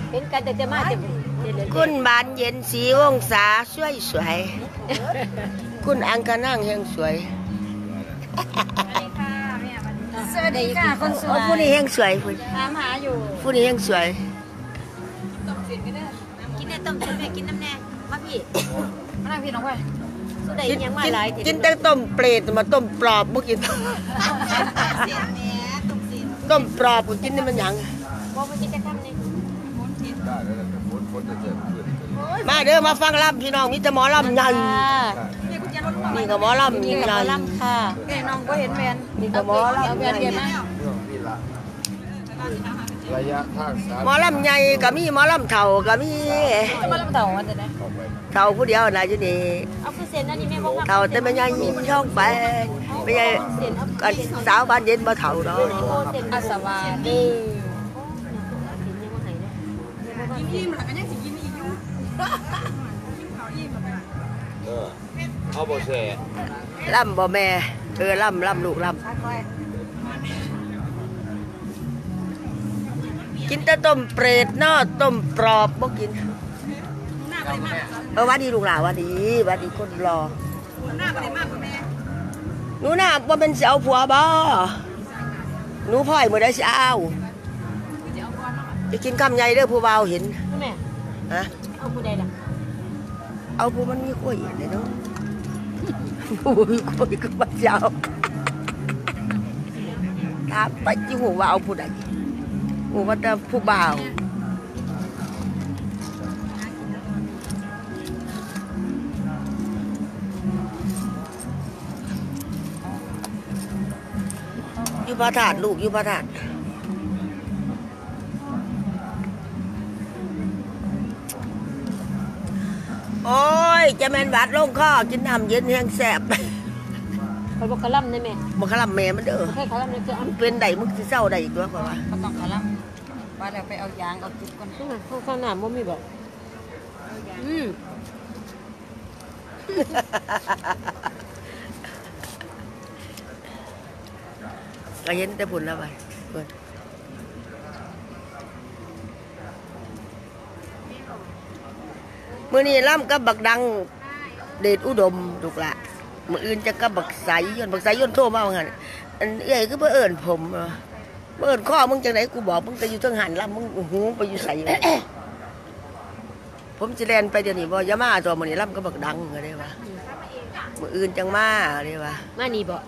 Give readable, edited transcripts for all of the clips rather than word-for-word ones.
เห็นกันแต่จะมาจะคุณบานเย็นสีวงศาสวยสวยคุณอังกะนั่งแห่งสวยสวัสดีค่ะคนสวยผู้นี้แห่งสวยคุณถามหาอยู่ผู้นี้แห่งสวยกินแน่ต้มเส้นแม่กินน้ำแน่มาพี่มานั่งพี่น้องไปสุดใดยังมาหลายกินแต่ต้มเปรตมาต้มปลอบบ่กินต้มปลอบกูกินนี่มันหยังบ่มากินแต่คำนึงมาเด้อมาฟังลำพี่น้องมีแต่หมอลำใหญ่นี่ก็หมอลำใหญ่ค่ะแม่น้องก็เห็นแมนนี่ก็หมอลำแมนเห็นไหมระยะทางหมอลำใหญ่ก็มีหมอลำเถ่าก็มีหมอลำเถ่าวันไหนเถ่าผู้เดียวนะอยู่นี่เอาคือเซ็นอันนี้แม่บอกเถ่าแต่ไม่ใหญ่มีช่องไปไม่ใหญ่สาวบ้านเย็นบ่เถ่าดอกอาสวาดียิ้มหลังกันยังสิยิ้มอีกอยู่เอาบ่แซ่ล่ำบ่แม่ล่ำลูกล่ำกินแต่ต้มเปรตเนาะต้มปลอบบ่กินวันดีลูกหลานวันดีคนรอหนูหน้าว่าเป็นเสียวผัวบ่หนูพ่อยมื้อใดสิเอาจะกินคำใหญ่เด้อผู้บ่าวเห็นแม่ฮะเอาผู้ใดล่ะเอาผู้มันมีข้อยเลยเนาะผู้มีข้อยก็บ่เจ้าถามไปจิหูว่าเอาผู้ใดหูว่าแต่ผู้บ่าวอยู่พระธาตุลูกอยู่พระธาตุโอ้ยจะแม่นบาดลงข้อกินน้ำเย็นแห้งแสบเขาบอกกระลำได้ไหมบอกกระลำแม่มันเด้อใช่กระลำเนี่ยคือเป็นใดมึงจะเศร้าใดอีกตัวก่อนวะเขาต้องกระลำว่าเราไปเอายางเอาจุดก่อนข้างหน้ามันมีบอกก็เห็นแต่ผุนแล้วไปมื่อนี้ล่ำกับบักดังเดชอุดมถูกละมืออื่นจะกับบักใสย่นโทรมาว่าไงอันเอ้ยก็เพื่อเอิญผมเอิญข้อมึงจังไหนกูบอกมึงจะอยู่ทั้งหันล่ำมึงหูไปอยู่ใสผมจะเรียนไปเดี๋ยวนี้บ่ยามาตัวมื่อนี้ล่ำกับบักดังก็ได้ว่ามืออื่นจังมาได้ว่ามานี่บ่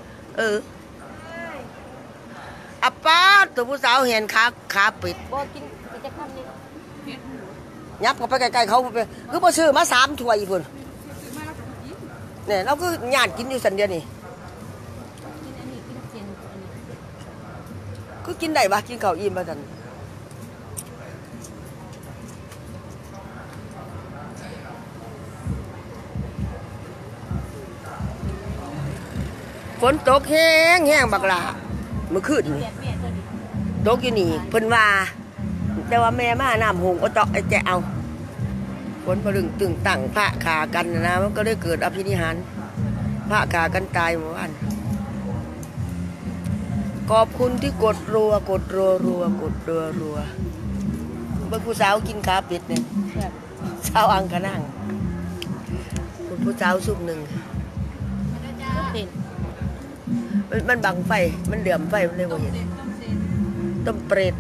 อัปป้าตัวผู้สาวเห็นขาปิดบ่กินจะคำนี้ยับเข้าไปใกล้ๆเขาคือพอซื้อมา3 ถ้วยพุ่นเนี่ยเราก็ญาติกินอยู่สันเดียวนี่ก็กินได้ปะกินข้าวอิ่มมาสันฝนตกแห้งบักหลาเมื่อคืนนี่ตกอยู่นี่เพิ่นว่าแต่ว่าแม่มาน้ำหงก็เจาะไอ้แจเอาฝนพลึงตึงตั้งพระขากันนะมันก็ได้เกิดอภินิหารพระขากันตายเมื่อวานขอบคุณที่กดรัวเมื่อผู้สาวกินขาเป็ดเนี่ยสาวอังกะนั่งคุณผู้สาวซุปหนึ่งมันบังไฟมันเดือมไฟมันเลยว่าเห็นต้มเปรต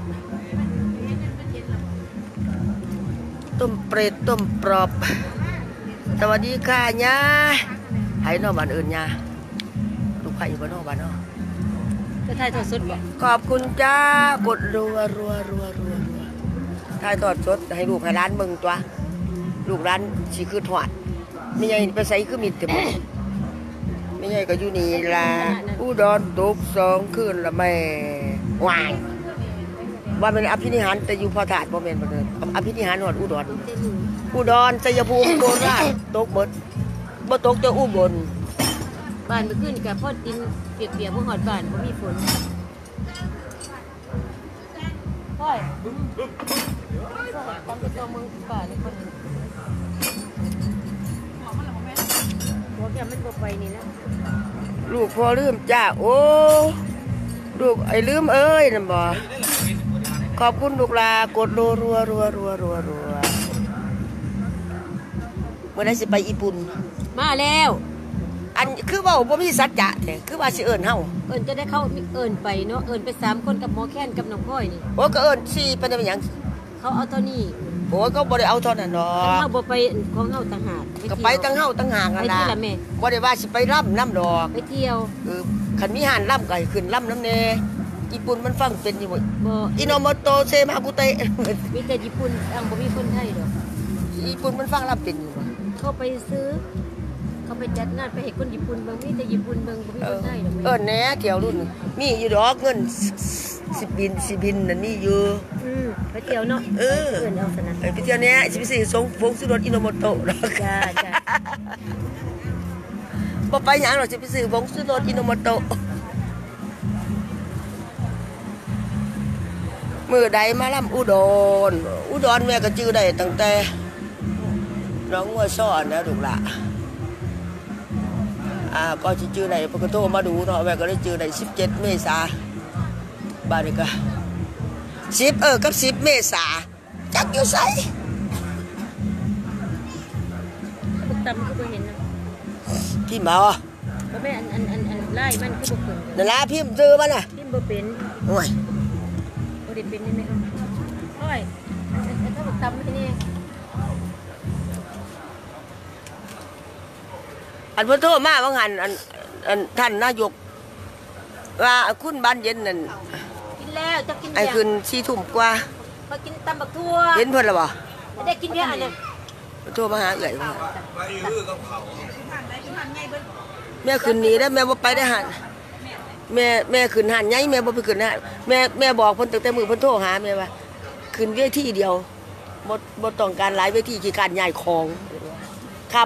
ต้มปลอบสวัสดีค่ะย่าให้นอกบ้านอื่นย่าลูกไผ่อยู่บ้านนอกบ้านนอกจะถ่ายทอดสดบ่ขอบคุณจ้ากดรัวถ่ายทอดสดให้ลูกให้ร้านเบิ่งตัวลูกร้านชีคือถอดไม่ใช่ไปใส่คือมีแต่ไม่ใช่ก็อยู่นี่ละอุดรตก2 คืนละแม่วายว่าเป็นอภินิหารแต่อยู่พอถาดบ่แม่นบ่เด้ออภินิหารหอดอุดรชัยภูมิโคราชตกหมดบ่ตกจะอุบลบ้านเมื่อคืนกับพ่อดินเปียกๆบ่ฮอดบ้านบ่มีฝนพ่อยตอนไปตัวเมืองป่านี่คนหัวแกมันบ่ไปนี่แล้วลูกพ่อลืมจ้าโอ้ลูกไอ้ลืมเอ้ยนั่นบ่ขอบคุณลูกหลากดรัวเมื่อได้สิไปญี่ปุ่นมาแล้วอันคือว่าบ่มีสัจจะแท้คือว่าสิเอิ้นเฮาเอิญจะได้เข้าเอิญไปเนาะเอิญไป3คนกับหมอแค้นกับน้องพ่อยนี่โอ้ก็เอิ้น4เป็นหยังเขาเอาเท่านี้โอ้ก็บ่ได้เอาเท่านั้นดอเฮาก บ่ไปของเฮาต่างหากก็ไปตั้งเฮาตั้งห่างไปนั่นที่ล่ะละแม่บ่ได้ว่าสิไปร่ำน้ำดอกไปเที่ยวคันมีหานร่ำก็ให้ขึ้นร่ำน้ำแน่ญี่ปุ่นมันฟังเป็นอยู่บ่บ่อิโนโมโตเซมากุเตะมีแต่ญี่ปุ่นบ่มีคนไทยดอกญี่ปุ่นมันฟังร่ำเป็นอยู่บ่เขาไปซื้อ เขาไปจัดงานไปให้คนญี่ปุ่นเบิ่งมีแต่ญี่ปุ่นเบิ่งบ่มีคนไทยดอกแหน่เที่ยวรุ่นมีอยู่ดอกเงินสิบินนั่นมีอยู่ไปเที่ยวเนาะเออเอิ้นเอาสนั่นไปเที่ยวเนี้ยสิไปซื้อฟงสุรสอิโนโมโตะดอกจ้าบ่ไปหยังหรอกสิไปซื้อฟงสุรสอิโนโมโตะมื้อใดมาลำอุดรแม่ก็จื้อได้ตั้งแต่น้องวัวซ้อนนะลูกหล่ะก็สิจื้อได้เพิ่นก็โทรมาดูเนาะแม่ก็ได้จื้อได้17 เมษายนบาดนี้ก็10กับ10 เมษายนจักอยู่ไสพวกตำคือบ่เห็นนะพี่หมอบ่แม่อันไล่มันคือบ่เพิ่นนั่นล่ะพิมพ์ซื้อมันน่ะพิมพ์บ่เป็นโอ้ยบ่ได้เป็นนี่แม่โอ้ยถ้าพวกตำมันนี่อันเพิ่นโทรมาว่างั้นอันท่านนายกว่าคุณบ้านเย็นนั่นกินแล้วจะกินไอ้คืน4 ทุ่มกว่ามากินตำบักทั่วเห็นเพิ่นแล้วบ่ได้กินแค่อันนั้นโทรมาหาเอื้อยว่าแม่คืนนี้ได้แม่บ่ไปได้หันแม่คืนหันใหญ่แม่บ่ไปคืนหันแม่บอกเพิ่นตั้งแต่มื้อเพิ่นโทรหาแม่ว่าคืนเวทีเดียวบ่ต้องการหลายเวทีขี้การย้ายของครับ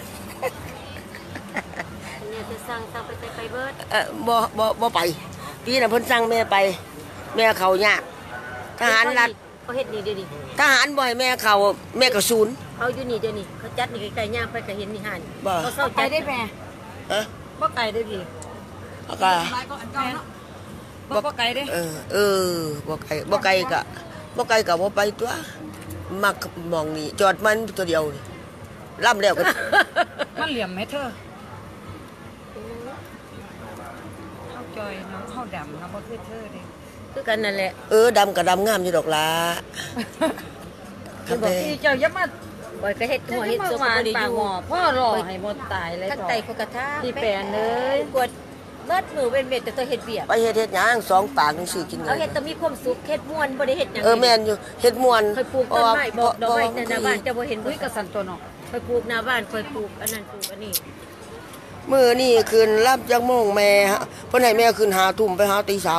เนี่ยจะสั่งไปเบิดบ่ไปพี่น่ะเพิ่นสั่งแม่ไปแม่เขายากทหารรัฐเขาเฮ็ดนี่เดี๋ยวนี้ทหารบ่ให้แม่เขาแม่ก็ศูนย์เขาอยู่นี่เดี๋ยวนี้เขาจัดนี่ไกลๆย่างไปก็เห็นนี่ห่านบ่เขาเศร้าใจได้แม่ฮะบ่ไกลได้พี่แล้วก็บ่ไกลได้บ่ไกลก็บ่ไกลก็บ่ไปตัวมักมองนี่จอดมันตัวเดียวนี่ล่ำแล้วก็มันเหลี่ยมไหมเธอเข้าจอยเนาะเข้าดำเนาะบ่คือเธอเด้คือกันนั่นแหละดำก็ดำงามอยู่ดอกล่ะครับแม่พี่เจ้าอย่ามาบ่ก็เฮ็ดหัวเฮ็ดเฮ็ดซุสุปมาบ่ได้ปาอกหยู่ม้อพ่อรอให้บ่ตายเลยข้างใต้เขากระทะที่แปลนเลยกวดเบิดมือเป็นเม็ดแต่ตัวเฮ็ดเบียกไปเฮ็ดหยัง2 ปากจังซี่กินเลเอายเฮ็ดต้องมีความสุขเฮ็ดม่วนบ่ได้เฮ็ดหยังแม่นอยู่เฮ็ดม่วนเคยปลูกต้นไม้บอกดอกไม้ในหน้าบ้านเพจะบ่เห็นอุ้อุ้ยยกระสันตัวเนาะเคยปลูกหน้าบ้านเคยปลูกอันนั้นปลูกอันนี้มื้อนี้คืนรับจักโมงแม่เพิ่นให้แม่คืน5 ทุ่มไปหาตี 3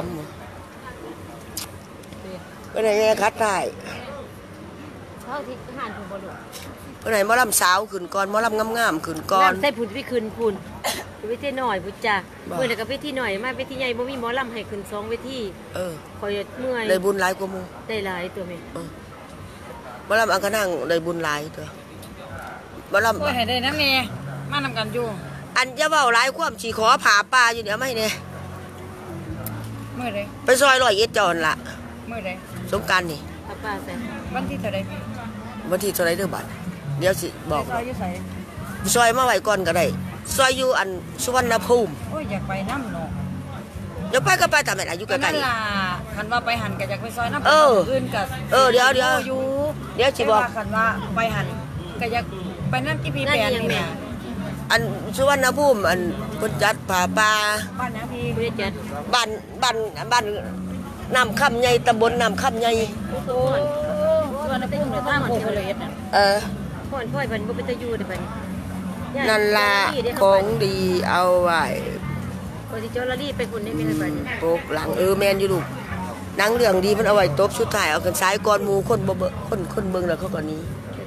เพิ่นให้แม่คัดได้เฮาที่หานผู้บ่รู้เพิ่นให้หมอลำสาวขึ้นก่อนหมอลำงามๆขึ้นก่อนน้ำใส่พุ่นไปขึ้นพุ่นเวทีน้อยพุ่นจ้ะบ่มื้อนั้นก็เวทีน้อยมาเวทีใหญ่บ่มีหมอลำให้ขึ้น2เวทีเออข่อยเมื่อยได้บุญหลายกว่าหมู่ได้หลายตัวแม่หมอลำอังคณังได้บุญหลายตัวหมอลโอ้ยให้ได้นะแม่มานำกันอยู่ำอันจะเว้าหลายความสิขอผ่าป่าอยู่เดี๋ยวไม่เนี่ยมื้อใดไปซอย101จอนล่ะมื้อใดสงกรานต์นี่ป้าป้าใส่วันที่เท่าใดวันที่เท่าไหร่เด้อบัดเดี๋ยวสิบอกซอยอยู่ไสซอยมาไว้ก่อนก็ได้ซอยอยู่อันสุวรรณภูมิโอ้ยอยากไปน้ำเนาะเดี๋ยวไปก็ไปตามแม่นอายุใกก็ล้นั่นล่ะคันว่าไปหันก็อยากไปซอยน้ำเอออื่นก็เดี๋ยวอยู่เดี๋ยวสิบอกแต่ว่าคันว่าไปหันก็อยากไปนั่นที่พี่แปลนนี่น่ะอันสุวรรณภูมิอันเพิ่นจัดผ่าป่าบ้านนะพี่บ่ได้จัดบ้านน้ำค่ำใหญ่ตำบลน้ำค่ำใหญ่โอ้โหส่วนน้ำพุ่งเนี่ยทางโคกเลยน่ะพ่อนพ่อยบันบ่เป็นตาอยู่เด้อบัดนี้นั่นล่ะของดีเอาไว้ก็สิจอลลี่ไปพุ่นได้แม่บัดนี้ปกหลังแม่นอยู่ลูกหนังเรื่องดีมันเอาไว้ตบสุดท้ายเอากันซ้ายก่อนหมู่คนบ่เบิ่งคนเบิ่งแล้วเขาก็หนี้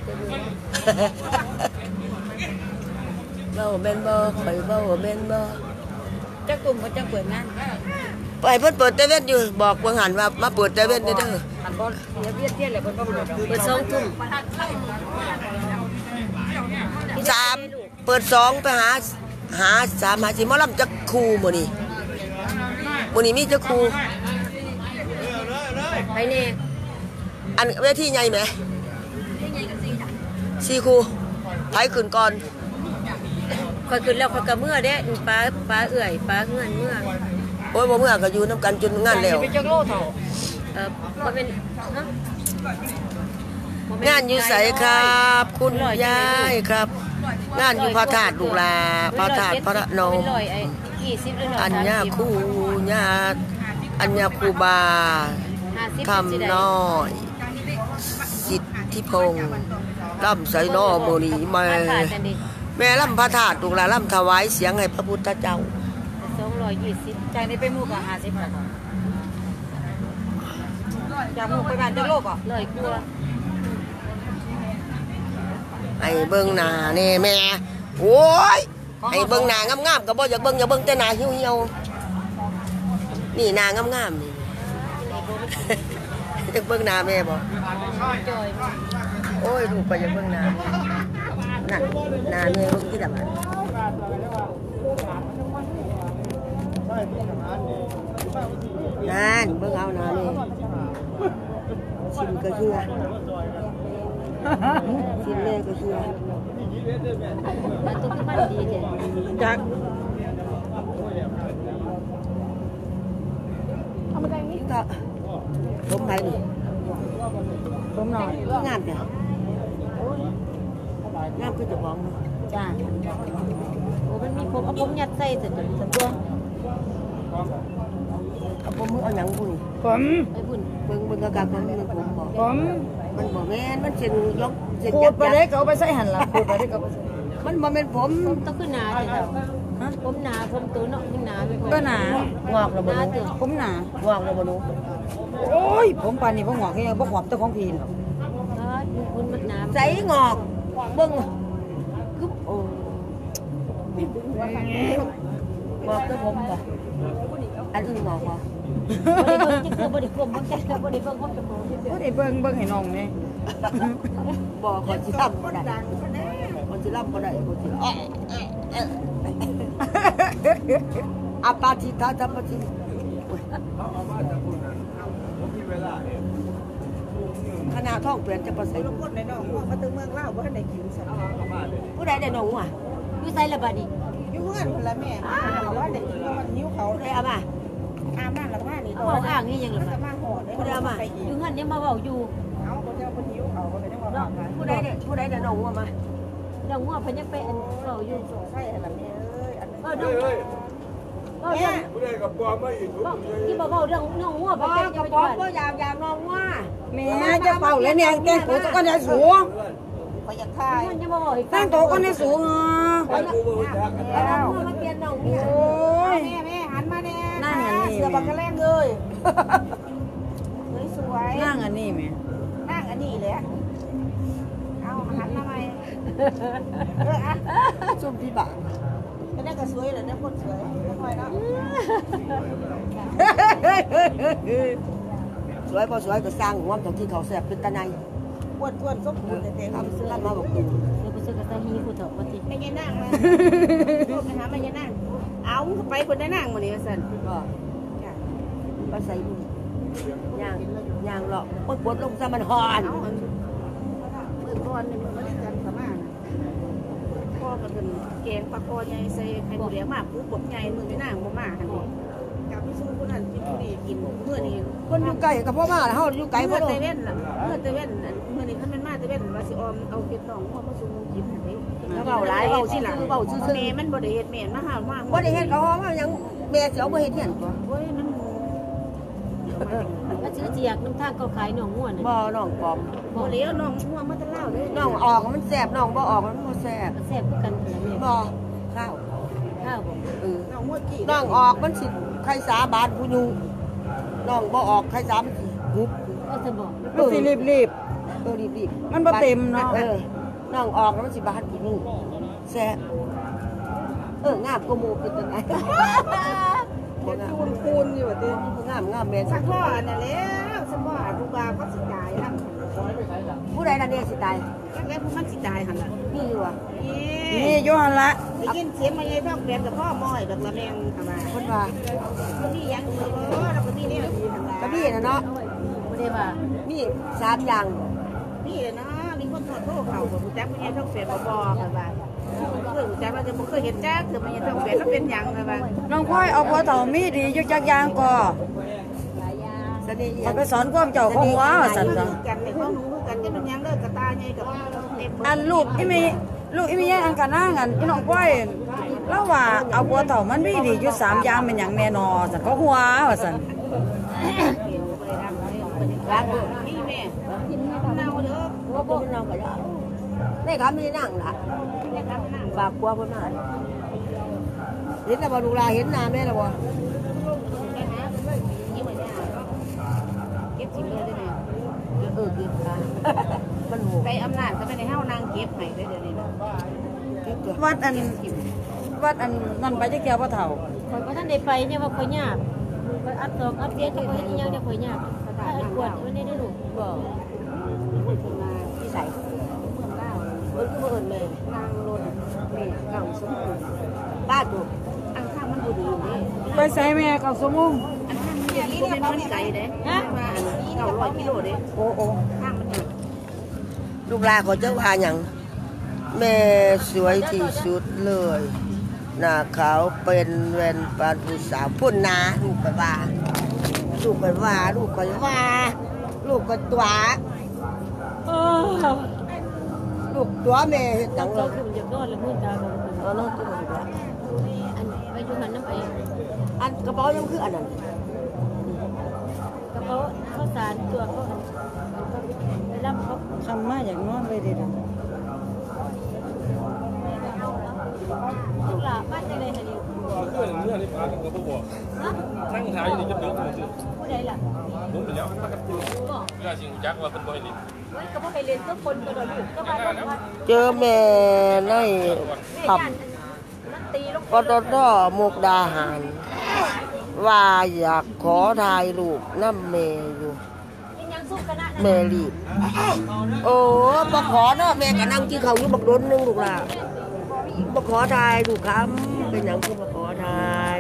เว้าแม่นบ่ข่อยเว้าแม่นบ่จักตุ่มก็จังเปิดงานไปเพิ่นเปิดแต่เว้นอยู่บอกเบิ่งหันว่ามาเปิดแต่เว้นเด้ออันบ่เสียเวียดเทียนเลยเพิ่นบ่เปิดดอกเปิด2 ทุ่ม 3เปิด2ไปหา3หา4หมอลำจักครูมื้อนี้มีจักครูไปแน่อันเวทีใหญ่ไหม4คู่ไผขึ้นก่อนคอยขึ้นแล้วคอยกระเมื่อเด้ป้าเอื่อยป้าเงื่อนเมื่อโอ้ยบ่เมื่อก็อยู่นํกันจนงานแล้วไปจักโลเท่ามันเป็นงานอยู่ไสครับ คุณยายครับ งานอยู่พระธาตุลูกหลาพระธาตุพระนมเป็น100ไอ้20หรือ130 อัญญาคูญาอัญญาคูบา 50 คำน้อยสิทธิพงษ์ล่ำไสนอโมนีแม่ผ่านกันดิแม่ล่ำพระธาตุลูกหลาล่ำถวายเสียงให้พระพุทธเจ้า 220 จากนี้ไปหมู่ก็50บาทจากหมู่ไปบ้านจักโลก่อร้อยกว่าไอ้เบิ่งหน้าแน่แม่โอ้ยไอ้เบิ่งหน้างามๆก็บ่อยากเบิ่งอย่าเบิ่งแต่หน้าเหี่ยวๆนี่หน้างามๆนี่ อยากเบิ่งหน้าแม่บ่จอยโอ้ยลูกก็อยากเบิ่งหน้าแม่นั่นหน้าแม่เบิ่งที่ละบัดนั่นเบิ่งเอาหน้าแม่ชิมก็เชื่อชิมแม่ก็เชื่อมันตัวคือมันดีเด้จากนี่ก็ผมไปนี่ผมหน่อยงามจ้ะงามคือจะบ้องเนาะจ้าโอ้มันมีผมเอาผมยัดใส่สันตัวเอาผมเอาหยังบุญผมไอ้บุญเบิ่งกะกะผมมันผมบอกผมมันบ่แม่นมันเส้นยกเส้นขูยัดกไปได้ก็เอาไปใส่หั่นล่ะขูดไปได้ก็เอาไปใส่มันบ่แม่นผมผมต้องขึ้นหนาเด้อผมหนาผมตัวเนาะยิ่งหนาก็หนางอกแล้วบ่หนารู้เด้อผมหนางอกแล้วบ่รู้โอ้ยผมปานนี้บ่งอกให้บ่หอมเจ้าของพีนหรอกคุณมันหนาใส่งอกเบิ่งกึบโอ้งอกแต่ผมบ่อันอื่นงอกบ่บ่ได้เบิ่งจักคือบ่ได้กลมบ่แก่บ่ได้เบิ่งผมจะโกงบ่ได้เบิ่งให้น้องแนี่บ่ขอสิรับบ่ได้ขอสิรับบ่ได้ขอสิอาปาทิตาตาปาทิขณะท้องเปลี่ยนจะประใส่ลูกคนในน้องมาถึงเมืองลาวบ่ทันได้กินซั่นผู้ใดได้น้องอ่ะอยู่ใส่ละบัดนี้อยู่เฮือนพุ่นละแม่ว่าได้กินมันหิวเขาผู้ใดเอามาอาบน้ำแล้วก็มานี่เว้าอ้างนี่ยังล่ะจะบัดมาหอดได้อยู่หั่นยังมาเว้าอยู่เอาบ่เจ้าบ่หิวเขาก็ได้ว่าเนาะผู้ใดได้น้องอ่ะมาดอกงัวเพิ่นยังไปอันเว้าอยู่ใช่ละแม่เอ้ยอันเว้าดอกเว้าเรื่องผู้ใดกับปอมไม่อีกเว้าที่บ่เว้าเรื่องน้องงัวบ่เพิ่นกจะระไปป๋องบ้านบ่อยากน้องว่าแม่จะเป่าแล้วเนี่ยแกงโตตะกันได้สูงก็อยากทายมันยังบ่เว้าให้แกงโตกันได้สูงไปกูมาจักกันเอามาเปลี่ยนน้องเนี่ยโอ้ยแม่หันมาแน่นั่งอันนี้เสือบักกระแลงเลยสวยนั่งอันนี้แม่ๆนั่งอันนี้เลยอะเอาหันมาไหมอ่ะซุ่มพี่บ่าก็ได้ก็สวยเลยได้คนสวยไม่ค่อยเนาะสวยบ่สวยก็สร้างหัวจากที่เขาแซ่บเป็นตะไนอ้วนๆสมบูรณ์แต่ทำเสื้อมาบอกกูเดี๋ยวไปซื้อกระตาฮีผู้เฒ่าว่าติไม่ยันนั่งมาโทษไปหาไม่ยันนั่งเอาไปคนได้นั่งมาเนี่ยสันก็มาใส่ดูย่างหรอกปวดลงซะมันหอนเอามือก้อนนี่มันก็ได้กันประมาณพ่อก็เป็นแกงปลาคอใหญ่ใส่ไข่หมูแดงมากปุ๊บบดใหญ่มือไม่นั่งบ่มาหันนี่กับพี่สู้คนนั้นกินคนนี้กินเมื่อนี้คนอยู่ไกลกับพ่อมาเฮาอยู่ไกลบ่เมื่อลเตงเว่นล่ะเมื่อเตเว่นเมื่อนี้คันเป็นมาเตเว่นว่าสิออมเอาเก็บน้องพ่อมาสู่กินหั่นเด้เว้าหลายเว้าซื่อเว้าซื่อแม่มันบ่ได้เฮ็ดแม่นมาหาว่าบ่ได้เฮ็ดเขาว่ายังแม่สิเอาบ่เฮ็ดเฮียนตัวโอ้ยมันว่าซื้อเจียกน้ำทางเขาขายน้องงัวน่ะบ่น้องปอมบ่เหลียวน้องม่วงมาแตะเล่าเด้น้องออกมันแซ่บน้องบ่ออกมันบ่แซ่บก็แซ่บคือกันนั่นแหละแม่บ่ข้าวข้าวบ่เออน้องม่วงกี่น้องออกมันสิไข่สาบานผู้อยู่น้องบ่ออกไข่สามันสิหุบก็จะบอกมันสิรีบรีบมันบ่เต็มเนาะน้องออกแล้วมันสิบานผู้อยู่แซ่บงามกว่าหมู่เป็นจังไดบ่งามคูณอยู่ว่าติงามแม่นสักพ่อนั่นแหล้วสักพ่อลูกบาก็สิตายนำผู้ใดนั่นเนี่ยสิตายจักแล้วผู้มันสิตายหั่นล่ะนี่อยู่อ่ะนี่อยู่หั่นละได้ยินเสียงมันยายท้องแปลนกับพ่อม้อยดอกละแมงเข้ามาเพิ่นว่าบ่มีหยังเลยเราก็มีเนี่ยดีหั่นล่ะกระบี่น่ะเนาะเด้ว่ามี3อย่างนี่เลยนะมีคนโทรเขาบอกแจ๊บเป็นยังต้องเฟซบอกเลยว่าเพื่อนแจ๊บว่าจะไม่เคยเห็นแจ๊บคือมันยังต้องเฟซแล้วเป็นยังเลยว่าน้องพ่อยเอาผัวเฒ่ามีดีอยู่จักอย่างก็เสน่ห์เขาไปสอนความเจ้าของหัวว่าซั่นจ้ะกันในห้องนู้นกันจะเป็นยังเลิกกระตาไงกับเต็มอันลูกอีมีแย่อันกันนั่งอันอีน้องพ่อยแล้วว่าเอาผัวเฒ่ามันมีดีอยู่3อย่างเป็นหยังแน่นอซั่นก็หัวว่าซั่นรักนี่แม่เน่าเด้อว่าบ่เราก็ได้ได้คำนี้นั่งล่ะฝากกลัวเพิ่นมาเห็นแล้วบ่ลูกหลานเห็นหน้าแม่แล้วบ่เก็บสิเลยได้ไหมเก็บค่ะมันโหไปอำนาจก็ไม่ได้เฮานางเก็บให้ได้เดี๋ยวนี้เก็บตัววัดอันนั่นไปจักเที่ยวบ่เฒ่าข่อยบ่ทันได้ไปเนี่ยว่าข่อยยากข่อยอัดตอกอัดเสียงข่อยเฮ็ดอีหยังเนี่ยข่อยยากถ้าอัดกวดมันได้ลูกบ่ที่ใส่เพิ่นคือบ่เอิ้นแม่นางรถแม่เก่าสมบูรณ์ป้าตัวอันข้างมันบ่ดีนี่ไปใส่แม่กับสมุงอันข้างมันเนี่ยบ่เป็นมันไกลเด้มาอัน900กิโลเด้โอ้ข้างมันเนี่ยลูกหลานเขาจะว่าหยังแม่สวยที่สุดเลยหน้าขาวเป็นแว่นปานผู้สาวพุ่นนาลูกไปว่าลูกก็ว่าลูกก็ตัวลูกตัวแม่เฮ็ดจังเจ้าเลยคือมันจะนอนแล้วมืดตาบ่เอาน้องตัวนี้ละอันไปอยู่หันน้ำไปอันกระเป๋ายังคืออันนั้นกระเป๋าข้าวสารตัวเขาไปรับเขาคำมาอย่างนอนเลยเด้อลูกหลานบ้านจังได๋หั่นนี่เรื่องนี้พากันก็บ่บอกนั่งถ่ายอยู่นี่จะดึกซื่อผู้ใดล่ะผมไปแล้วมากับตัวบ่เรื่องสิงจักว่าเพิ่นบ่ให้ลิ้นเฮ้ยก็บ่ไปเรียนทุกคนก็โดนลูกก็มาโดนวัดเจอแม่ในแม่ขับย่านมันตีลงปตทมุกดาหารว่าอยากขอถ่ายรูปน้ำแม่อยู่กินยังสู้คณะนั้นแม่รีบโอ้บ่ขอเนาะแม่ก็นั่งกินข้าวอยู่บักดนนึงลูกล่ะบ่ขอถ่ายลูกคำเป็นหยังคือบ่ขอถ่าย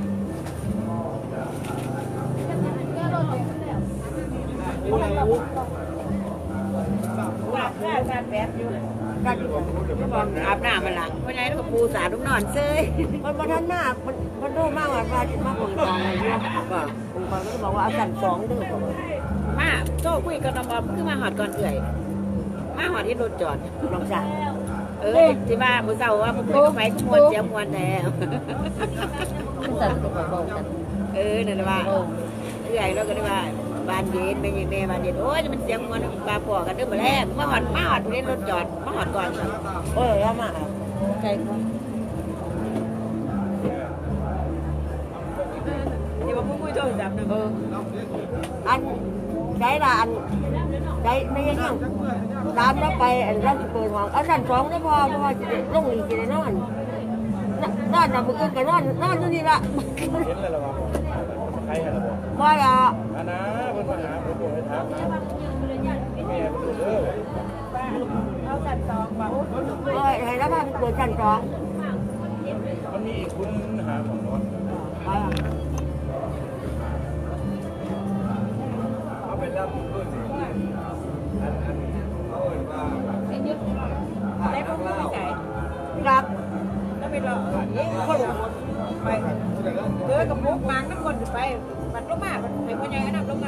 อาบน้ำมันล่ะเมื่อไรก็ปูสาดุนอนเซยมันบ่ทันมากมันโตมากว่ามาคนกองอะไรอยู่บ่คนกองก็บอกว่าเอาสั่น2เด้อบ่มาโจ้คุยกับน้องบอมคือมาหอดก่อนเอื่อยมาหอดที่รถจอดลองสั่งที่ว่ามื้อเช้าว่ามื้อคืนก็ไปมวนเสียมวนแล้วมันสั่นก็บ่บอกกันนั่นแหละว่าเอื่อยเราก็ได้ว่าบ้านเย็นแม่ยังแม่บ้านเย็นโอ้ยมันเสียงมวนปลาปอกันเด้อบ่แลกมาหอดเล่นรถจอดมาหอดก่อนแล้วมาใจเขาที่ว่าคุยโทรศัพท์นะอันใช้ละอันใช้ไม่ยังยังตามแล้วไปอันเราจะเปิดห้องเอาสั่น2ได้พอเพราะว่าจะลงอีกจะได้นอนน่ะมื้ออื่นก็นอนอยู่นี่ล่ะเห็นแล้วล่ะว่าใครหั่นล่ะบ่บ่ล่ะอันนะเพิ่นมาหาเพิ่นบ่ให้ถามนะแม่เพิ่นเด้อเอาสั่นตองบ่ให้แล้วพาไปเปิดสั่น2 มันมีอีกคุณหาของนอนเอาไปรับเพิ่นเอาไว้ว่าได้พวกผู้ใหญ่รับก็ไปรอไปกับพวกมางน้ำคนไปมันลงมาไปพ่อใหญ่อันนั้นลงมา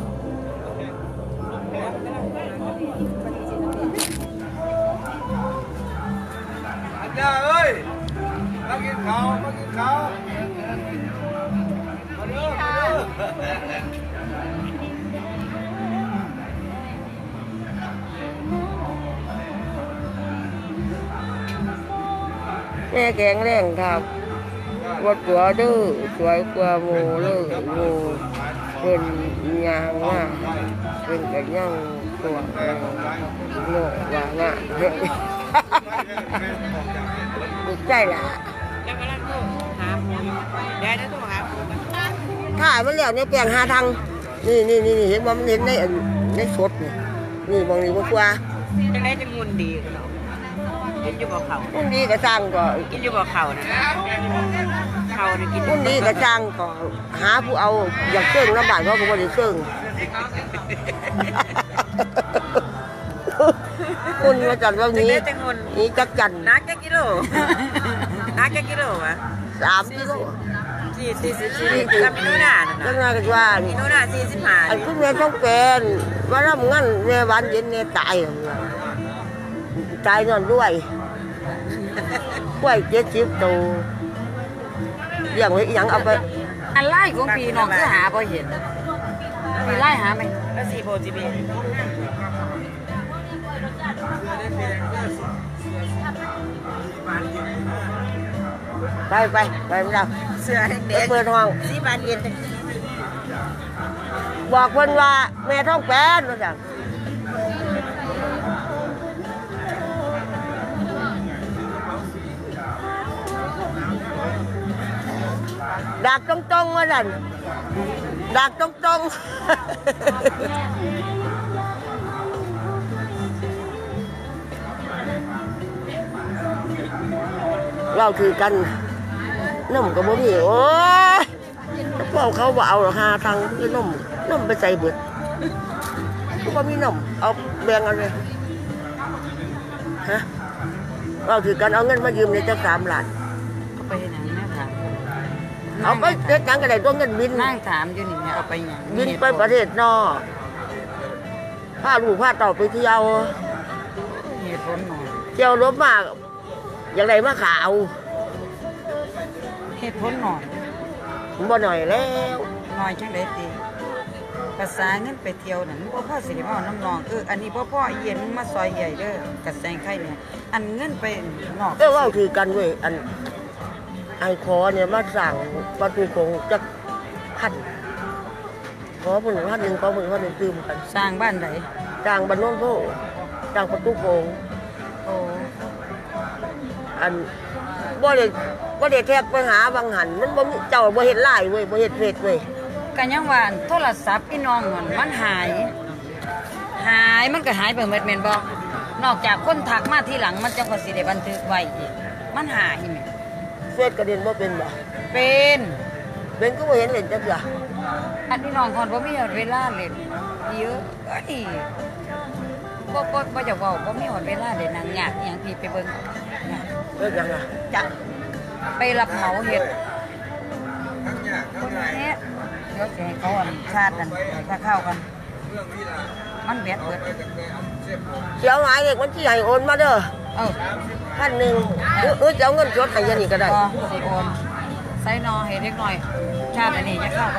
อันยาเอ้ยมากินข้าวมากินข้าวมาเด้อมาเด้อแม่แข็งแรงครับวัดตัวดื้อสวยกว่าหมูเลยหมูเป็นยางหน้าเป็นกระย่างตัวโง่ว่าหน้าเฮ้ยดีใจละแล้วก็นั่งโทรหาได้นะโทรหาถ่ายมันแล้วเนี่ยแปลงหาทางนี่เห็นว่ามันเห็นในสดนี่บางทีมันกว่าจะได้จะมุนดีกันเนาะกินอยู่บ่เขาพรุ่งนี้ก็สร้างก็กินอยู่บ่เขานะเขาเนี่ยกินพรุ่งนี้ก็สร้างก็หาผู้เอาอยากเชิงน้ำบานเขาก็บ่ได้เชิงเคุณมาจัดวันนี้นี่จักจันนักแค่กิโลนักแค่กิโลวะ 3 กิโล 40กับมิโนนาจังไงกันว่ามิโนนา45 อันคุณแม่ต้องเป็นว่าทำงั้นแม่บ้านเย็นเนี่ยตายนอนด้วยกล้วย70 ตัวเลี้ยงไว้อีหยังเอาไปอันไล่ของพี่น้องคือหาบ่เห็นมีไล่หาไหมแล้ว4โพจิบีไปไม่ได้เสื้อแดไปงเปิดห้องสีบานเย็นบอกเพิ่นว่าแม่ท้องแป้นว่าจังดักตรงๆว่าจังดักตรงๆ เราคือกันน้ำกับบ่มีโอ้ยพวกเขาบ่เอาหรอกหาทางคือน้ำไปใส่เบิดบ่มีน้ำเอาแบ่งกันเลยฮะเราคือกันเอาเงินมายืมในจัก3 ล้านเอาไปไหนแม่ถามเอาไปเฮ็ดหยังก็ได้ตัวเงินบินนั่งถามอยู่นี่แม่เอาไปหยังบินไปประเทศนอกพาลูกพาเต่าไปเที่ยวเหตุผลหน่อยเที่ยวรบมากอย่างไรมาขาวเหตุผลหน่อยบ่หน่อยแล้วหน่อยจังได๋ติภาษาเงินไปเที่ยวนั่นบ่พอสิได้เว้าน้ำนองอันนี้บ่พออีเย็นมึงมาซอยใหญ่เด้อกระแสงไข่เนี่ยอันเงินไปนอกว่าคือกันเว้ยอันไอ้ขอเนี่ยมาสั่งประตูคงจักพันขอผล1,000ขอผล1,000ตื่มกันสร้างบ้านใดจ้างบ้านโน้นโพจ้างประตูโคงโอ้อันบ่ได้แทกไปหาบางหันมันบ่มีเจ้าบ่เฮ็ดไลน์เว้ยบ่เฮ็ดเฟซเว้ยก็ยังว่าโทรศัพท์พี่น้องมันหายมันก็หายไปหมดแม่นบ่นอกจากคนทักมาทีหลังมันจะก็สิได้บันทึกไว้อีกมันหายแม่เฟซกระเด็นบ่เป็นบ่เป็นก็บ่เห็นเล่นจักเทื่ออันพี่น้องคนบ่มีเวลาเล่นเยอะเอ้ยบ่จะเว้าบ่มีเวลาเล่นนางยากอีหยังพี่ไปเบิ่งเฮ็ดหยังอ่ะจะไปรับเหมาเฮ็ดคนนี้เดี๋ยวสิให้เขาชาตินั่นถ้าเข้ากันมันเบ็ดเบิดเสียวหมายเลขบัญชีให้โอนมาเด้อ 1,000จะเอาเงินสดให้ยันนี่ก็ได้พอสิโอนใส่นอให้เล็กหน่อยชาติอันนี้จะเข้ากัน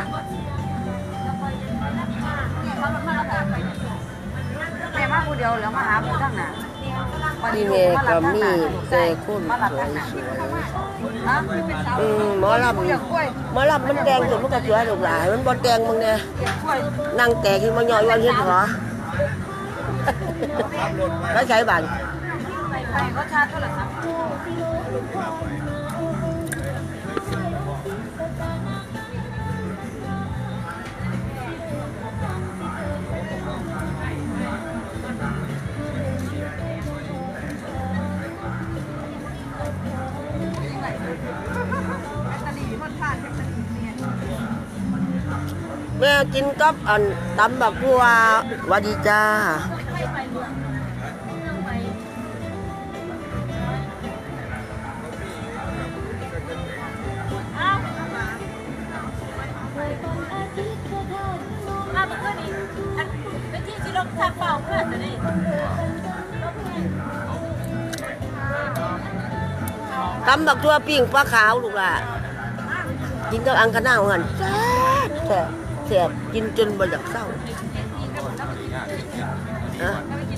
แม่มาผู้เดียวแล้วมาหาผู้ทั้งหน้านี่แม่ก็มีแต่คนสวยหมอลำมันแดงจนมันก็สวยลูกหลานมันบ่แดงมึงเนี่ยนั่งแตกขึ้นมาย่อยวันเฮ็ดหรอแล้วใช้บัตรเขาชาร์จเท่าไหร่ครับแม่กินกับอันตำบักทั่ววัดีจ้าตำบักทั่วปิ้งปลาขาวลูกล่ะกินกับอังคณาหันแซ่บกินจนบ่อยากเศร้าอะ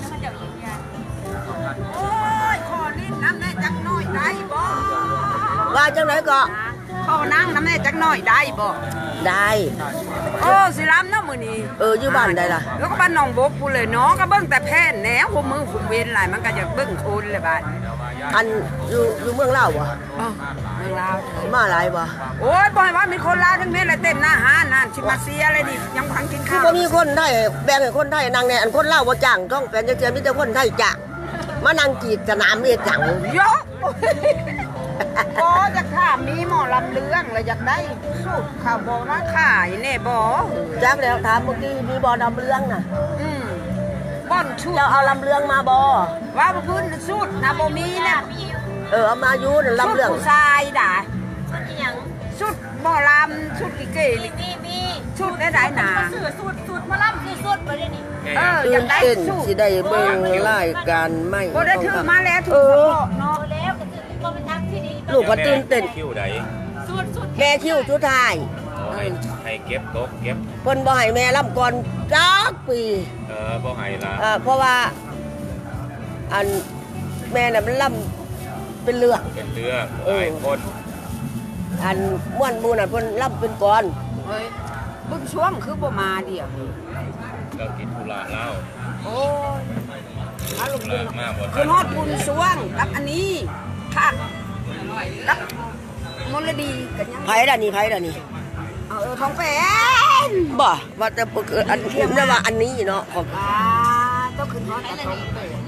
โอ้ยขอลิ้นน้ำแน่จักหน่อยได้บ่ว่าจังไหนก็ขอนั่งน้ำแน่จักหน่อยได้บ่ได้โอ้สิรำเนาะมื้อนี้อยู่บ้านได้ล่ะแล้วก็บ้านหนองบกพูเลยเนาะก็เบิ่งแต่แพนแหนวหัวมือหุ่มเวนหลายมันก็อยากเบิ่งโคนเลยบาดอันอยู่เมืองลาวบ่เมืองลาวมาหลายบ่โอ้ยบ่ให้ว่ามีคนลาวทั้งนี้เลยเต้นหน้าห้านนั่นสิมาเสียอะไรดิยังพังกินคือข้าวบ่มีคนไทยแบ่งให้คนไทยนั่งแน่อันคนลาวบ่จ้างต้องเป็นจังซี่มีแต่คนไทยจ้างมานั่งกรีดสนามเฮ็ดจังเยอะก็จะข้ามมีหมอลำเรื่องเลยอยากได้สูตรข่าวบอมาขายแน่บอจักแล้วถามเมื่อกี้มีบ่ลำเรื่องน่ะบ่อนชุดเจ้าเอาลำเรื่องมาบ่ว่าพื้นสูตรนะบ่มีนะเอามาอยู่น่ะลำเรื่องชุดผู้ชายด่าชุดอีหยังชุดหมอลำชุดลิเกมีชุดได้หนาสูตรมาล่ำคือสูตรบ่ได้นี่ตื่นเต้นสิได้เบิ่งรายการใหม่บ่ได้ถือมาแล้วถือเฉพาะเนาะเอาแล้วก็คือบ่เป็นทางที่ดีลูกก็ตื่นเต้นคิวใดสูตรแม่คิวชุดท้ายให้เก็บโต๊ะเก็บเพิ่นบ่ให้แม่ลำก่อนจักปีบ่ให้ละเพราะว่าอันแม่น่ะมันลำเป็นเรื่องเป็นเรื่องหลายคนอันม่วนหมู่น่ะเพิ่นลำเป็นก่อนเฮ้ยบึ้งช่วงคือบ่มาเดี๋ยวเรากินธุระเล่าโอ้ยอารมณ์ธุระมากบ่คือฮอดบุญช่วงกับอันนี้ค่ะกับมลดีกันยังไผล่ะนี่ไผล่ะนี่ทองแปนบ่ว่าแต่อันนี้นะว่าอันนี้เนาะของต้องขึ้นฮอดกับทองแปน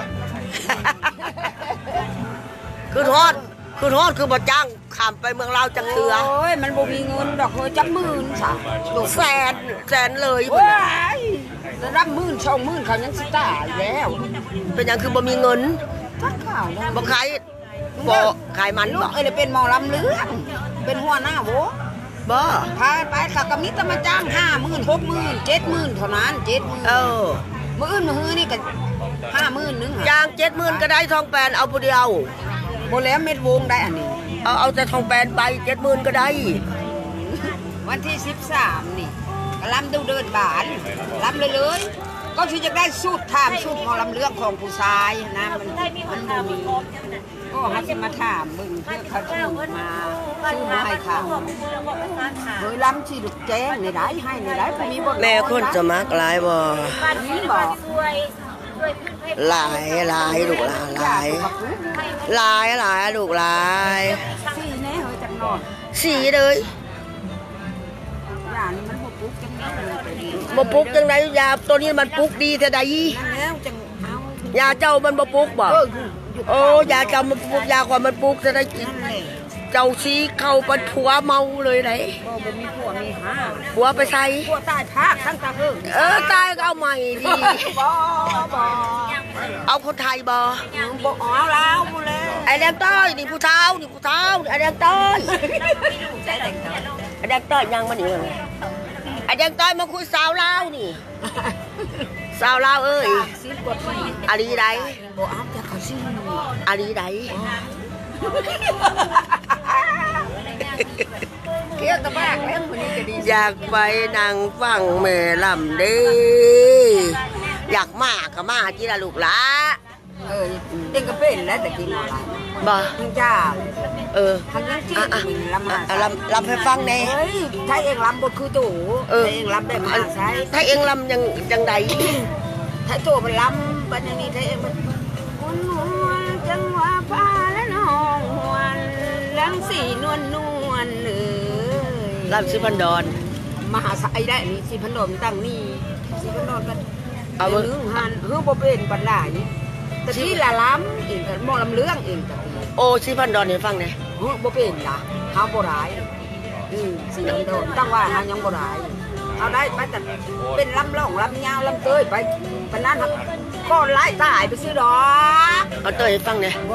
คือทอดคือบ่จ้างข้ามไปเมืองลาวจังเทือโอ้ยมันบ่มีเงินดอกเฮ้ยจักหมื่นซะแสนเลยโอ้ยระดับหมื่นสองหมื่นเขายังสิตายแล้วเป็นหยังคือบ่มีเงินทักข่าวแล้วบ่ขายบ่ขายมันลูบ่กเอ้ยเป็นหมอลำเรื่องเป็นหัวหน้าโหบ่พาไปเขาก็มีแต่มาจ้าง50,000 60,000 70,000เท่านั้น70,000 เออมื้ออื่นมื้อฮื้อนี่ก็50,000นึงจ้าง 70,000ก็ได้ทองแปนเอาผู้เดียวบ่แล้วเม็ดวงได้อันนี้เอาแต่ทองแปนไป 70,000ก็ได้วันที่13นี่ก็ลำดูเดินบานลำเลยก็ที่จะได้สูตรถามสูตรหมอลำเรื่องของผู้ชายนะมันบ่มีก็ให้จะมาถามมึงเพื่อเขาจะมาซื้อมาให้เขาเฮ้ยลำที่ลูกแจ้งในได้ให้ในได้มีบ่แม่คนจะมักหลายบ่นี่บอกหลายลูกหลายลูกหลายสี่แน่เฮ้ยจังนอนสีเลยอย่างนี้มันบ่ปุ๊กจังเลยไปดีบ่ปลุกจังไดยาตัวนี้มันปลุกดีแต่ใดนั่นแล้วจังเอายาเจ้ามันบ่ปลุกบ่หยุดโอ้ยาเจ้ามันปลุกยาความมันปลุกจะได้กินนั่นแหละเจ้าซีเข้าไปผัวเมาเลยไหนก็บ่มีผัวมีห้าผัวไปใส่ผัวตายภาคทั้งตาเพิ่งตายก็เอาใหม่ดีบ่เอาคนไทยบ่บ่เอาแล้วบ่แล้วไอ้แดงต้อยนี่ผู้เฒ่าไอ้แดงต้อยไอ้แดงต้อยยังมานี่เลยไอ้แดงต้อยมาคุยสาวลาวนี่สาวลาวเอ้ย 10กว่าปีอาลีใดบ่เอาแต่เขาสิอาลีใดเกี่ยวตะบากแล้วมื้อนี้ก็ดีอยากไปนั่งฟังแม่ลำเด้อยากมาก็มาจีละลูกหละเด็กก็เป็นแล้วแต่กินอะไรบ่จ้าททางนั้นที่ลำมาลำให้ฟังแน่เฮ้ยถ้าเองลำบทคือตู่ถ้าเองลำแบบมาใช้ถ้าเองลำยังใดถ้าตู่มันลำเป็นอย่างนี้ถ้าเองมันหุ่นจังหวะฟ้าและน้องหวนลังสีนวลลำสิพันดอนมหาสายได้นี่สีพันดอนตั้งนี่สีพันดอนกันเอาเรื่องหันเรื่องบ่เป็นปัญหาแต่ที่ละล้ำเองกันมองลำเรื่องเองกันโอ้สิพันดอนให้ฟังแน่บ่เป็นล่ะเฮาบ่ได้สิลำโดนตั้งว่าเฮายังบ่ได้เอาได้ไปแต่เป็นลำล่องลำยาวลำเตยไปปานนั้นก็ไล่ตายไปซื้อดอกเอาเตยให้ฟังแน่บ่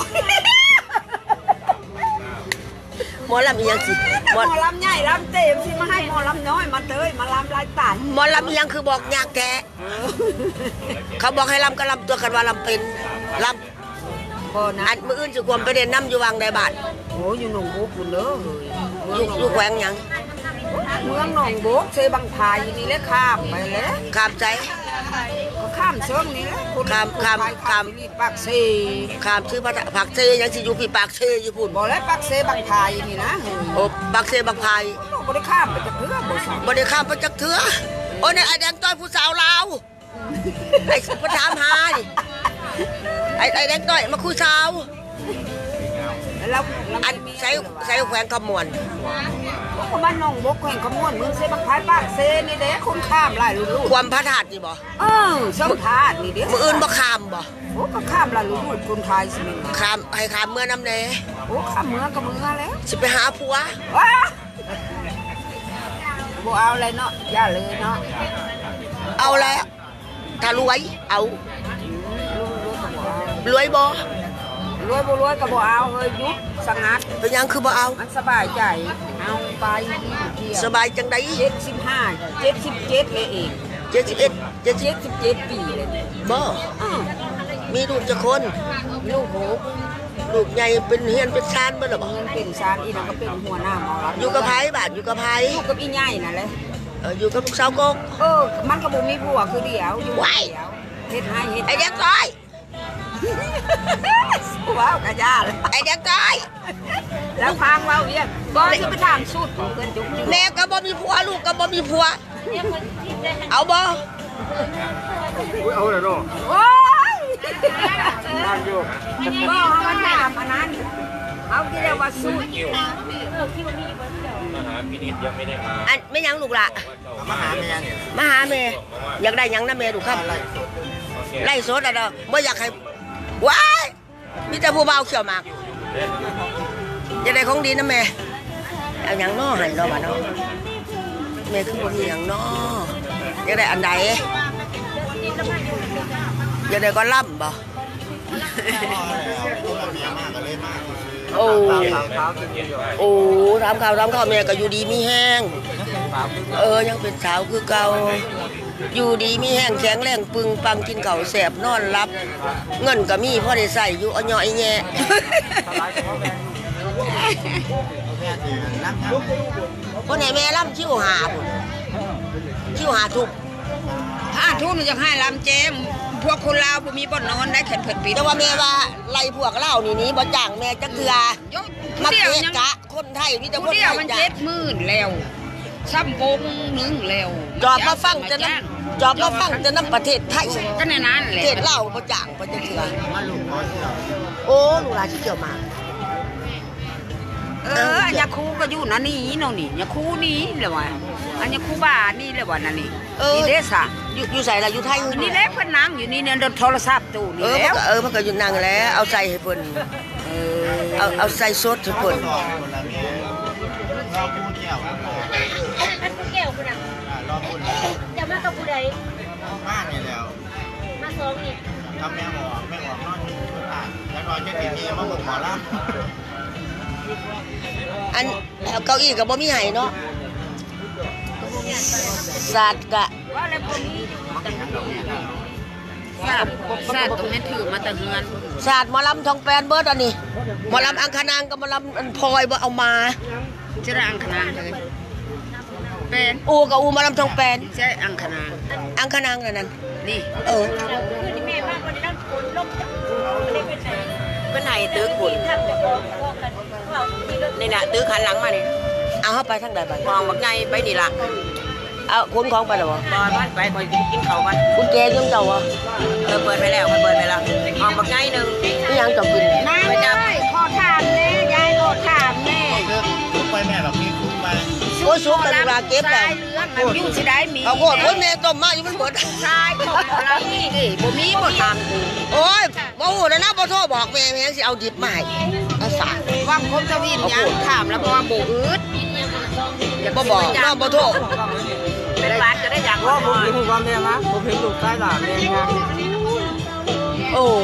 หมอลำอีหยังสิหมอลำใหญ่ลำเต็มสิมาให้หมอลำน้อยมาเตยมาลำไล่ตายหมอลำอีหยังคือบอกยากแท้เขาบอกให้ลำก็ลำตัวกันว่าลำเป็นลบ่นะำอันมืออื่นจะควรไปเรียนน้ำอยู่วังใดบาทโอ้อยู่หนองบุกพุ่นเด้อเฮ้ยอยู่แขวงหยังเมืองหนองบุกเซบังพายนี่แหละข้ามไปแล้วข้ามใจก็ข้ามเชิงนี่แหละนี่ปากเซข้ามชื่อผักเซยังสิอยู่พี่ปากเซอยู่พุ่นบ่แล้วปากเซบังพายนี่นะเฮ้ยโอ้ปากเซบางพายบ่ได้ข้ามไปจากเพื่อบ่สั่งบ่ได้ข้ามไปจักเถือโอ้เนี่ยไอ้แดงต้อยผู้สาวลาวไอ้ผู้ถามหานี่ไอ้แดงต้อยมาคุยสาวลแล้วอันใช้แขวงขมวนก็บ้านน้องบกแข่งขมวนมึงเซบักพายปากเซนี่เด้คนข้ามหลายลูกความพระธาตุนี่บ่ช่องทาดนี่เด้มื้ออื่นบ่ข้ามบ่โอ้ก็ข้ามหลายลูกคนไทยสิมึงข้ามให้ข้ามเมื่อน้ำแน่โอ้ข้ามเมืองกับเมืองแล้วสิไปหาผัวว้าบ่เอาอะไรเนาะอย่าเลยเนาะเอาแล้วถ้ารวยเอารวยบ่รวยบ่รวยก็บ่เอาเฮ้ยยุดสงัดเป็นหยังคือบ่เอามันสบายใจเอาไปเที่ยวสบายจังได๋ 75 77เลยเอง 71 77ปีเลยบ่มีลูกจักคนลูกโหลูกใหญ่เป็นเฮียนเป็นชานบ่ล่ะบ่เงินเป็นซานอีนั่นก็เป็นหัวหน้าหมอรัฐอยู่กับไผบาดอยู่กับไผลูกกับอีใหญ่นั่นแหละอยู่กับลูกสาวกกมันก็บ่มีผัวคือเดียวอยู่ไว้เดียวเฮ็ดให้เฮ็ดไอ้เด็กน้อยว้าวกระจาเลยไอ้เด็กน้อยแล้วพังเว้าเวียงบ่สิไปถามสุดของเพิ่นจุกจิกแม่ก็บ่มีผัวลูกก็บ่มีผัวเอาบ่เอาเลยเนาะโอ้ยนั่งอยู่บ่เฮามาถามอันนั้นเอาที่เรียกว่าสุดมหาพินิจยังไม่ได้มาอันไม่หยังลูกล่ะมาหาแม่เนี่ยมาหาแม่อยากได้หยังนะแม่ลูกครับไล่สดอ่ะเด้อบ่อยากให้ว้ายมีแต่ผู้เบาเขียวหมากอยากได้ของดีนะแม่เอาหยังน้อให้เนาะบ่เนาะแม่คือบ่มีหยังน้ออยากได้อันใดอยากได้ก็ล่ำบ่โอ้โอ้ถามข่าวแม่ก็อยู่ดีมีแห้งยังเป็นสาวคือเก่าอยู่ดีมีแห้งแข็งแรงปึงปังกินข้าวแซ่บนอนหลับเงินก็มีพอได้ใส่อยู่อ้อยๆแง่คนไหนแม่ล่ำชิวหาทุกทุนจะให้ลำเจมพวกคนลาวบ่มีบ่นอนได้แข็งเผ็ดปีแต่ว่าแม่ว่าไล่พวกเล่านี่บ่จ้างแม่จักเทื่อมาเกะกะคนไทยมีแต่คนไทเดียวย มันจ้ะ 70,000แล้วซ้ำวงนึงแล้วจอบมาฟังจะน้ำประเทศไทยก็ในนั้นแหปละระเทศเล่าบ่จ้างบ่จักเทื่อโอ้ลูกหลานที่เกี่ยวมาอันยาคูก็อยู่นะนี่เนาะนี่ยาคูนี่แหละว่าอันยาคูบ้านี่แหละว่านั่นนี่นี่เด้ซะอยู่ใส่ละอยู่ไทยนี่แหละเพิ่นนั่งอยู่นี่เนี่ยโทรศัพท์ตู้นี่แล้วมันก็อยู่นั่งแล้วเอาใส่ให้เพิ่นเอาใส่สดให้เพิ่นอันผู้แก้วคุณน่ะจะมากับผู้ใดบ้านนี่แล้วมาสองนี่ทำแม่หมอนอนแล้วนอนจะกินนี่มาบอกหมอละอันเก้าอี้ก็บ่มีให้เนาะศาสตร์กะว่าแล้วบ่มีทราบตรงนั้นถือมาแต่เฮือนศาสตร์หมอลำทองแปนเบิดอันนี้หมอลำอังคณางกับหมอลำอันพลอยบ่เอามาจะได้อังคณางเลยเป็นอูกับอูหมอลำทองแปนใช่อังคณางอังคณางนั่นนี่คือนี่แม่มาวันนั้นฝนลงไม่ได้ไปไหนเป็นไหนตึกบุญทำจะบอกกันว่าที่รถนี่น่ะตึกหันหลังมานี่เอาเฮาไปทางใดบัดมองบักใหญ่ไปนี่ล่ะเอาขนของไปแล้วบ่บ่มันไปคอยกินข้าวกันกุญแจยังเจ้าบ่เปิดไปแล้วมองบักใหญ่นึงอีหยังเจ้ากินนายเลยขอถามแน่ยายขอถามแน่ทุกไปแม่แบบนี้ทุกไปโอ้ยสุกแล้วลูกหลานเก็บแล้วสายเรื่องมันอยู่สิได้มีเอาโคตรคนแม่ต้มมาอยู่มันเบิดทรายของเรานี่บ่มีบ่ทำกูโอ้ยบ่ฮู้นะบ่โทรบอกแม่แม่สิเอาดิบมาให้เอาสาว่างคมทวินยังถามแล้วเพราะว่าบ่อึดบ่บอกน้องบ่โทรเป็นบาทจะได้อย่างว่าบ่มีความแม่นะบ่เห็นลูกใต้หลานเลยนะโอ้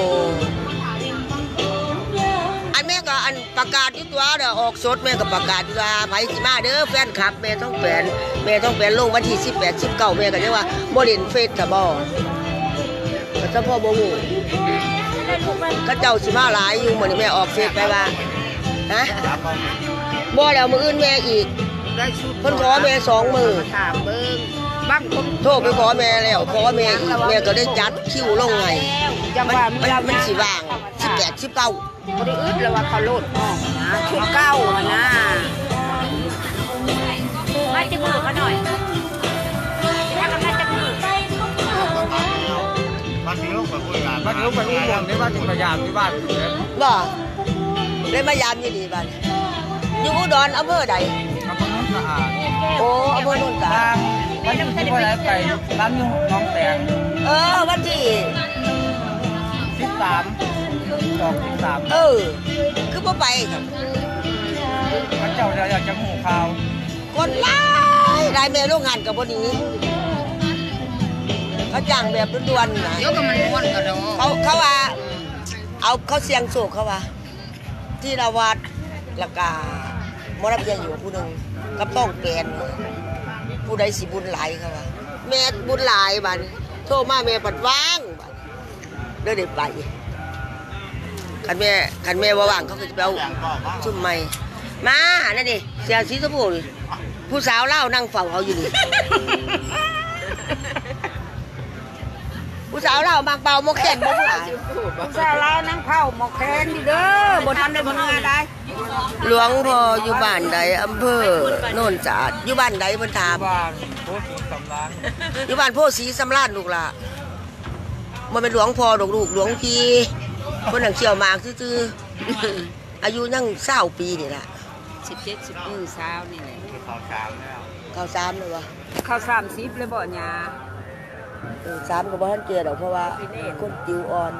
อันแม่ก็อันประกาศอยู่ตัวเด้อออกสดแม่ก็ประกาศอยู่ว่าไผสิมาเด้อแฟนคลับแม่ต้องแปลนลงวันที่18 19แม่ก็จะว่าบ่เล่นเฟซซะบ่ก็เฉพาะบ่ฮู้เขาเจ้าสิมาหลายอยู่มื้อนี้แม่ออกเฟซไปว่าฮะบ่แล้วมื้ออื่นแม่อีกได้ชุดเพิ่นขอแม่2มื้อถามเบิ่งบางคนโทรไปขอแม่แล้วขอแม่อีกแม่ก็ได้จัดคิวลงให้จังว่ามีเรามันสิว่าง18 19 บ่ได้อึดแล้วว่าเขาโลดห้องนะชุดเก่าอ่ะนะมาจะมือเขาหน่อยถ้ากันมาจะมือมันมีลูกกับคุยกันมันมีลูกกับอุ้มผมได้ว่าถึงพยายามที่บ้านบ่เลยมายามอยู่นี่บ้านอยู่อุดรอำเภอใดเอาคนนู้นสะอาดโอ้อำเภอโนนสะอาดวันที่ที่ว่าไปร้านน้องแตงวันที่ 13 คือบ่ไปครับพระเจ้าอยากจะหูข่าวคนหลายแม่โรงงานกับบ่หนี้เขาจ้างแบบด่วนๆนะเดี๋ยวก็มันม้วนก็ดอกเขาว่าเอาเขาเสียงโศกเขาว่าที่ละวัดแล้วก็มรดกอยู่ผู้หนึงกับต้องแปลนผู้ใดสิบุญหลายเขาว่าแม่บุญหลายบัดโทรมาแม่ปัดว่างบัดเด้อได้ไปคันแม่ว่าว่างเขาก็จะไปเอาซุ่มใหม่มานั่นดิเสียสีชมพูนี่ผู้สาวเล่านั่งเฝ้าเอาอยู่นี่ ผู้สาวเล่าบางเป่าโมกแข่นบ่ผู้หลายผู้สาวลาวนั่งเผาหมอกแคนนี่เด้อบ่ทันได้บ่มาได้หลวงพ่ออยู่บ้านใดอำเภอโน่นสะอาดอยู่บ้านใดเพิ่นถามบ้านโพสีสำล้านอยู่บ้านโพสีสำราญลูกล่ะมันเป็นหลวงพ่อดอกลูกหลวงพี่คนนั่งเขี่ยวหมากซื่อๆอายุยัง20 ปีนี่ล่ะ 17 10สาวนี่แหละข่าวเช้าแล้วเข้า3เลยวะเข้า30เลยบ่ยา 3ก็บ่ทันเกียดอกเพราะว่าคนติวอ่อน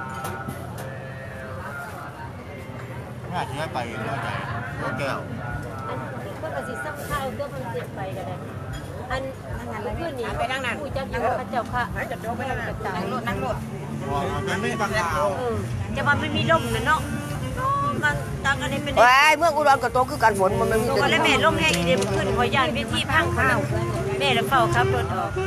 น่าจะไปเรื่องใจเรื่องแก้วเพิ่นก็สิซักข้าวตัวมันเสร็จไปก็ได้อันเพื่อนนี่ไปนั่งนั่นผู้จักอยู่พระเจ้าค่ะจะโดนไปนั่งนั่งรถมันไม่บางข่าวจะว่ามันมีลมน่ะเนาะมันตังอันนี้เป็นเอ้ยเมืองอุดรก็โตคือกันฝนมันไม่มีตัวแล้วแม่ลมแห้งอีเดมขึ้นขอย่านเวทีพังข้าวแม่แล้วเฝ้าขับรถออก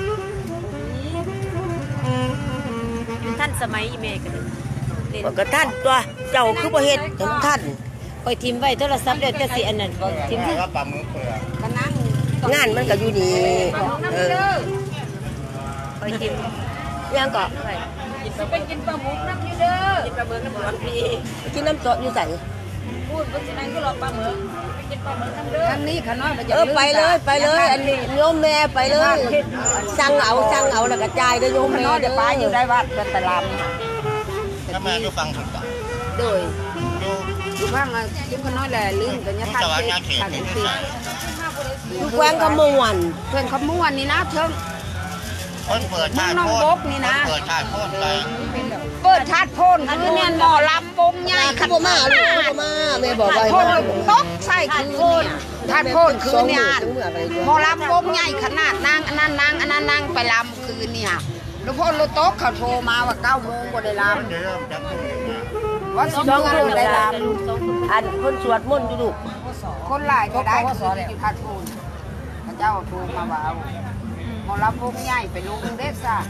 ท่านสมัยอีแม่กันเล่นมันก็ท่านตัวเจ้าคือบ่เฮ็ดถึงท่านคอยทิมไว้โทรศัพท์เดี๋ยวจะสิอันนั้นทิมที่ก็ปลาหมึกเปลือกก็นั่งงานมันก็อยู่นี่คอยทิมยังก็ไปกินปลาหมึกน้ำอยู่เด้อกินปลาหมึกน้ำหวานพี่กินน้ำซอสอยู่ใส่พูดบ่สินั่งก็รอปลาหมึกไปกินปลาหมึกน้ำเด้อทางนี้ขน้อยมันจะไปเลยอันนี้โยมแม่ไปเลยสั่งเอาแล้วก็จ่ายเด้อโยมแม่น้อยเด้จะอไปอยู่ได้วัดเป็นตะลถ้าแม่ก็ฟังถูกต้องำโดยอยู่ข้างกินขน้อยแหละลืมกันเนี่ยทานเค้กทานเค้กอยู่แขวงขมวนเพื่อนขม้วนนี่นะเทิงคนเปิดชาติน้องโพบดกนี่นะเปิดชาติโพดไปเปิดชาติโพนคือเนี่ยหมอลำวงใหญ่คือบ่มาลูกบ่มาแม่บอกว่าโพนตกใส่คือเนี่ยชาติโพนคือเนี่ยหมอลำวงใหญ่ขนาดนางอันนั้นนางไปลำคืนเนี่ยแล้วพ่อรถโต๊ะเขาโทรมาว่า9 โมงบ่ได้ลเดี๋ยวจะพูดำว่า2 โมงได้ลำอันคนสวดมนต์อยู่ลูกคนหลายก็ได้คืออยู่ชาติโพนพระเจ้าโทรมาว่าหมอลำวงใหญ่ไปลงเด็ดซะ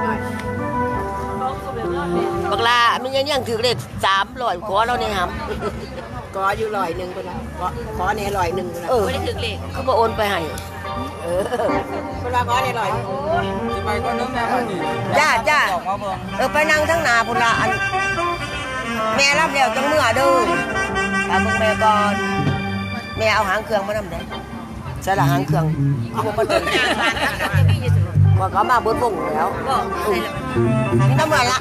บักลามันยังถือเลข300ขอเราเนี่ยหำก็อยู่100พุ่นน่ะขอแน่100พุ่นน่ะไม่ได้ถึงเลขคือบ่โอนไปให้เพิ่นว่าขอแน่100 จะไปก็นึกแม่ว่าดีจ้าออกมาเบิ่งไปนั่งทั้งหน้าพุ่นละอันแม่รับแล้วจังเมื่อเด้อตามแม่ก่อนแม่เอาหางเครื่องมานำได้ใช่ละหางเครื่องคือบ่เปิดว่าก็มาเบิดวงแล้วนี่น้ำมันละ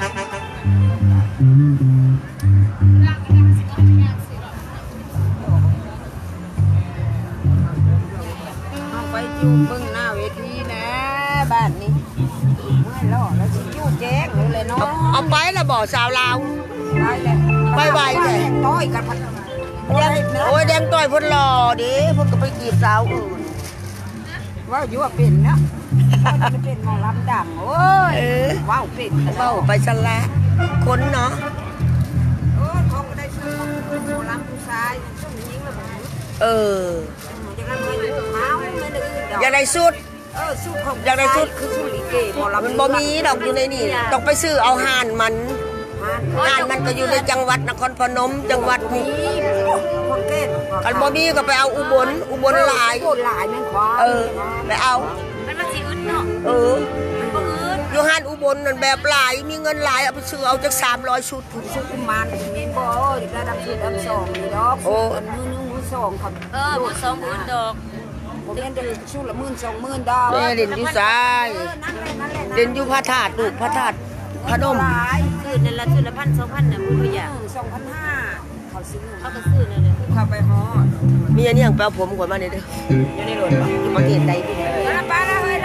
เอาไปจูบเบิ่งหน้าเวทีนะบ้านนี้ไม่รอแล้วสิจูบแจ้งเลยเนาะเอาไปละบ่สาวลาวไปเลยไปไวเลยต้อยกันพันโอ้ยแดงต่อยเพิ่นรอดิเพิ่นก็ไปจีบสาวอื่นว่าอยู่ว่าเป็นเนาะว่าจะเป็นหมอลำดังโอ้ยว้าวเป็นเบ้าไปซะละคนเนาะโอ้เขาก็ได้ชื่อหมอลำผู้ชายช่วงยิงแล้วบอกเออจะกันไม่ถูกเท้าไม่ได้อื่นดอกอยากได้สุดสู้ของอยากได้ชุดคือสู้ลิเกหมอลำมันบ่มีดอกอยู่ในนี่ต้องไปซื้อเอาห่านมันห่านมันก็อยู่ในจังหวัดนครพนมจังหวัดนี้คนเก่งกันบ่มีก็ไปเอาอุบลหลายคนหลายแม่งควาไปเอามันมาสิอึดเนาะมันบ่อึดอยู่ห่านอุบลนั่นแบบหลายมีเงินหลายเอาไปซื้อเอาจัก300ชุดสู้กุมารเงินบ่อีกระดับชุดอัน2นี่ดอกมือ1มือ2ครับมือ20,000ดอกผมเรียนได้ชุดละ10,000 20,000ดอกแม่เล่นอยู่ซ้ายเล่นอยู่พระธาตุลูกพระธาตุพนมหลายคืนนั่นละคืนละ1,000 2,000น่ะผู้อยาก 2,500เขาเขาก็ซื้อนั่นแหละเข้าไปฮอดมีอันนี้อย่างแปลผมก่อนมาเนี่ยเด้ออยู่ในรถบ่ที่ประเทศใดที่ไหนแล้วไปแล้วเฮ้ยนะ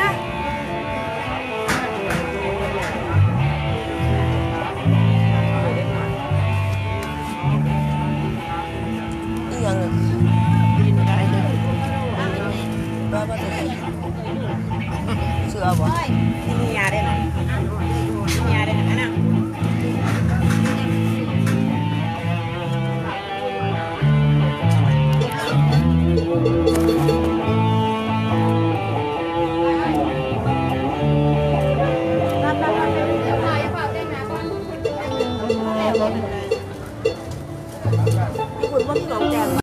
อีหยังเนี่ยบ้าบ้าจะเสื้อบ่มียาได้ไหมมียาได้ไหมนะญี่ปุ่นว่าพี่น้องแจง